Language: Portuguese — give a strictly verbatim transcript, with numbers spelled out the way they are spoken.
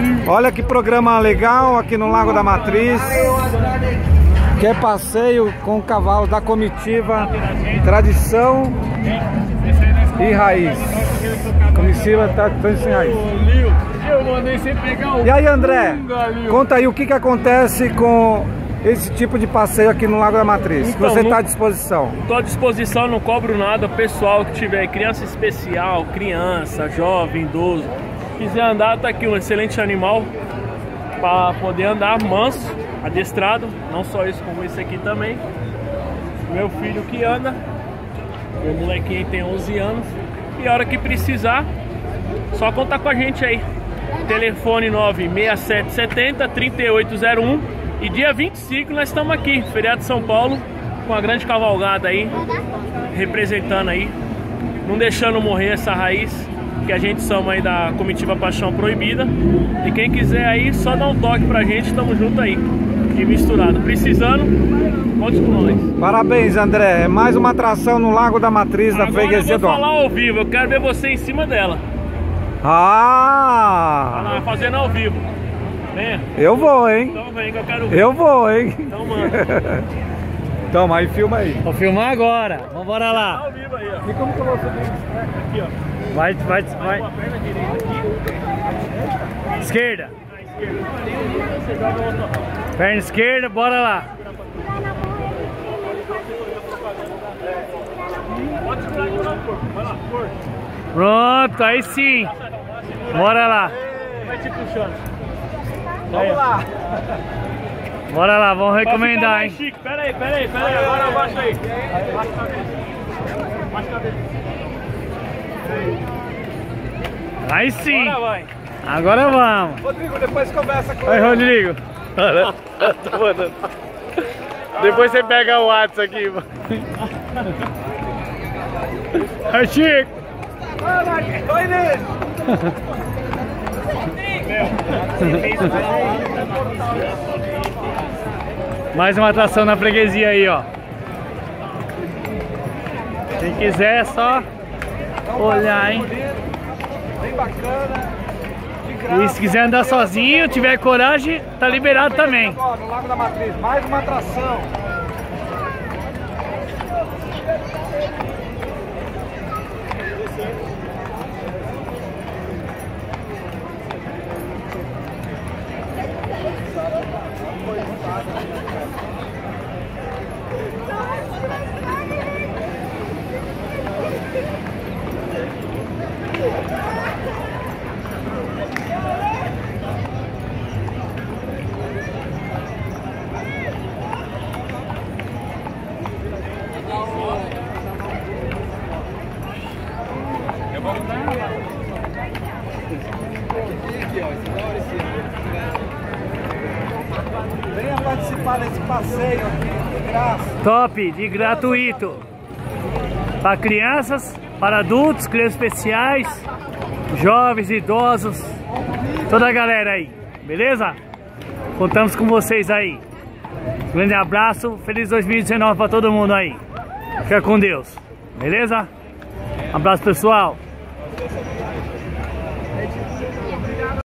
Olha que programa legal aqui no Lago da Matriz, que é passeio com o cavalo da comitiva Tradição e Raiz. Comitiva Tradição e Raiz. E aí, André, conta aí o que que acontece com esse tipo de passeio aqui no Lago da Matriz. Então, você está à disposição? Estou à disposição, não cobro nada. Pessoal que tiver criança especial, criança, jovem, idoso, quiser andar, tá aqui um excelente animal para poder andar manso, adestrado. Não só isso, como esse aqui também. Meu filho que anda, meu molequinho tem onze anos. E a hora que precisar, só contar com a gente aí. Telefone nove seis sete sete zero, três oito zero um. E dia vinte e cinco nós estamos aqui, feriado de São Paulo, com a grande cavalgada aí, representando aí, não deixando morrer essa raiz, que a gente chama aí da comitiva Paixão Proibida. E quem quiser aí, só dá um toque pra gente, estamos juntos aí, e misturado. Precisando, conte com nós. Parabéns, André, é mais uma atração no Lago da Matriz da freguesia do Alto. Eu vou falar ao vivo, eu quero ver você em cima dela. Ah! Ela vai fazendo ao vivo. Venha. Eu vou, hein? Então vem que eu quero ver. Eu vou, hein? Então manda. Toma aí, filma aí. Vou filmar agora. Vambora lá. Tá ao vivo aí, ó. E como que eu vou subir? Aqui, ó. Vai, vai, vai. Com a perna direita aqui. Esquerda. Na esquerda. Você joga o outro. Perna esquerda, bora lá. Pode segurar aqui no corpo. Vai lá, força. Pronto, aí sim. Bora lá. Vai te puxando. Vamos lá. Bora lá, vamos recomendar, hein? Chique. Pera aí, pera aí, pera aí. Agora abaixa aí. Abaixa a cabeça. Abaixa a cabeça. Aí sim. Agora vai. Agora vamos. Rodrigo, depois conversa com Oi, ele. Rodrigo. Tô mandando. Depois você pega o WhatsApp aqui. Aí, Chico. Vai nele. Mais uma atração na freguesia aí, ó. Quem quiser é só olhar, hein? Bem bacana. E se quiser andar sozinho, tiver coragem, tá liberado também. Agora, no Lago da Matriz, mais uma atração. Venha participar desse passeio aqui, de graça. Top, de gratuito. Para crianças, para adultos, crianças especiais, jovens, idosos, toda a galera aí, beleza? Contamos com vocês aí. Grande abraço, feliz dois mil e dezenove para todo mundo aí. Fica com Deus, beleza? Um abraço, pessoal.